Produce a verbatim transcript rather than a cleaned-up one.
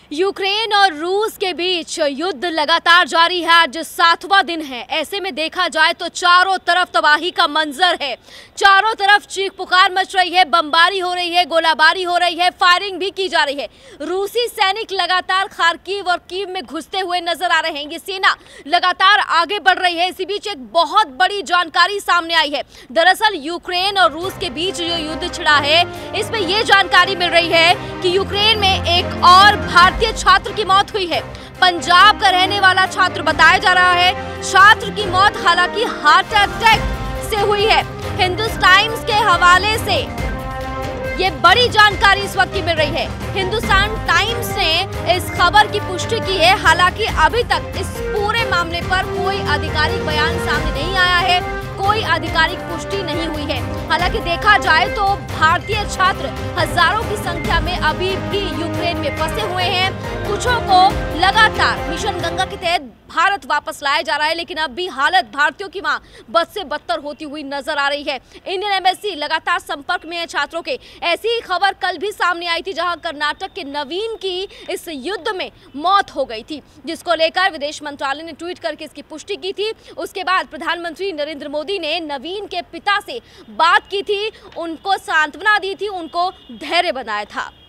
Ukraine और रूस के बीच युद्ध लगातार जारी है। आज सातवां दिन है। ऐसे में देखा जाए तो चारों तरफ तबाही का मंजर है। चारों तरफ चीख पुकार मच रही है, बमबारी हो रही है, गोलाबारी हो रही है, फायरिंग भी की जा रही है। रूसी सैनिक लगातार खार्किव और कीव में घुसते हुए नजर आ रहे हैं। ये सेना लगातार आगे बढ़ रही है। इसी बीच एक बहुत बड़ी जानकारी सामने आई है। दरअसल यूक्रेन और रूस के बीच जो युद्ध छिड़ा है, इसमें यह जानकारी मिल रही है कि यूक्रेन में एक और भारतीय छात्र की मौत हुई है। पंजाब का रहने वाला छात्र बताया जा रहा है। छात्र की मौत हालांकि हार्ट अटैक से हुई है। हिंदुस्तान टाइम्स के हवाले से ये बड़ी जानकारी इस वक्त की मिल रही है। हिंदुस्तान टाइम्स ने इस खबर की पुष्टि की है। हालांकि अभी तक इस पूरे मामले पर कोई आधिकारिक बयान सामने नहीं आया है, कोई आधिकारिक पुष्टि नहीं हुई है। हालांकि देखा जाए तो भारतीय छात्र हजारों की संख्या में अभी भी यूक्रेन में फंसे हुए हैं। कुछों को लगातार मिशन गंगा के तहत भारत वापस लाया जा रहा है, लेकिन अब भी हालत भारतीयों की मां बद से बदतर होती हुई नजर आ रही है। इंडियन एम्बेसी लगातार संपर्क में है छात्रों के। ऐसी ही खबर कल भी सामने आई थी, जहां कर्नाटक के नवीन की इस युद्ध में मौत हो गई थी, जिसको लेकर विदेश मंत्रालय ने ट्वीट करके इसकी पुष्टि की थी। उसके बाद प्रधानमंत्री नरेंद्र मोदी ने नवीन के पिता से बात की थी, उनको सांत्वना दी थी, उनको धैर्य बनाया था।